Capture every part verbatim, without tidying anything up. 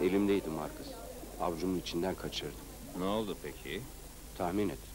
Elimdeydi Marcus. Avcumun içinden kaçırdım. Ne oldu peki? Tahmin et.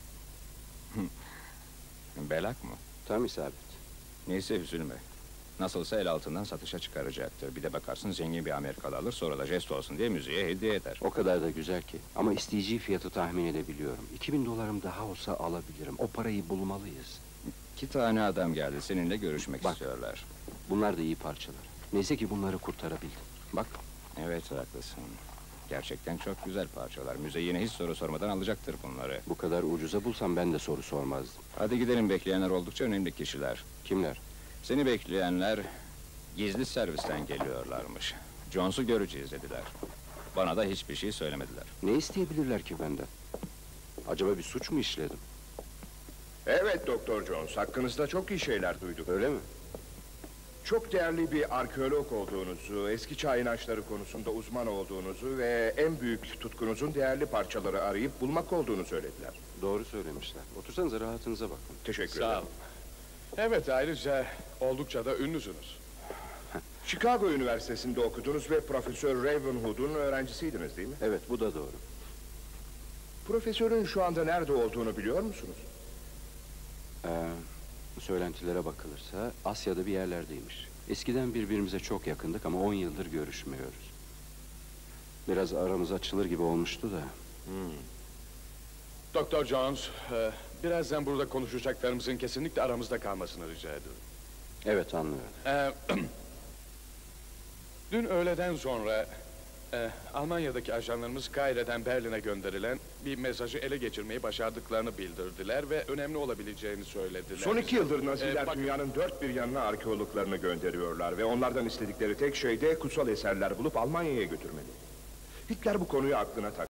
Belak mı? Tam isabet. Neyse üzülme. Nasılsa el altından satışa çıkaracaktır. Bir de bakarsın zengin bir Amerikalı alır, sonra da jest olsun diye müziğe hediye eder. O kadar da güzel ki. Ama isteyeceği fiyatı tahmin edebiliyorum. İki bin dolarım daha olsa alabilirim. O parayı bulmalıyız. İki tane adam geldi, seninle görüşmek Bak. istiyorlar. Bunlar da iyi parçalar. Neyse ki bunları kurtarabildim. Bak. Evet, haklısın. Gerçekten çok güzel parçalar. Müze yine hiç soru sormadan alacaktır bunları. Bu kadar ucuza bulsam ben de soru sormazdım. Hadi gidelim, bekleyenler oldukça önemli kişiler. Kimler? Seni bekleyenler gizli servisten geliyorlarmış. Jones'u göreceğiz dediler. Bana da hiçbir şey söylemediler. Ne isteyebilirler ki benden? Acaba bir suç mu işledim? Evet Doktor Jones, hakkınızda çok iyi şeyler duyduk. Öyle mi? Çok değerli bir arkeolog olduğunuzu, eski çağ inançları konusunda uzman olduğunuzu ve en büyük tutkunuzun değerli parçaları arayıp bulmak olduğunu söylediler. Doğru söylemişler. Otursanıza, rahatınıza bakın. Teşekkür Sağ ederim. olun. Evet, ayrıca oldukça da ünlüsünüz. Chicago Üniversitesi'nde okudunuz ve Profesör Ravenhood'un öğrencisiydiniz değil mi? Evet, bu da doğru. Profesörün şu anda nerede olduğunu biliyor musunuz? Ee, söylentilere bakılırsa Asya'da bir yerlerdeymiş. Eskiden birbirimize çok yakındık ama on yıldır görüşmüyoruz. Biraz aramız açılır gibi olmuştu da. Doktor Jones, e, birazdan burada konuşacaklarımızın kesinlikle aramızda kalmasını rica ediyorum. Evet, anlıyorum. E, dün öğleden sonra e, Almanya'daki ajanlarımız Kahire'den Berlin'e gönderilen bir mesajı ele geçirmeyi başardıklarını bildirdiler ve önemli olabileceğini söylediler. Son iki yıldır Naziler Ee, bakın- dünyanın dört bir yanına arkeologlarını gönderiyorlar ve onlardan istedikleri tek şey de kutsal eserler bulup Almanya'ya götürmeli. Hitler bu konuyu aklına tak.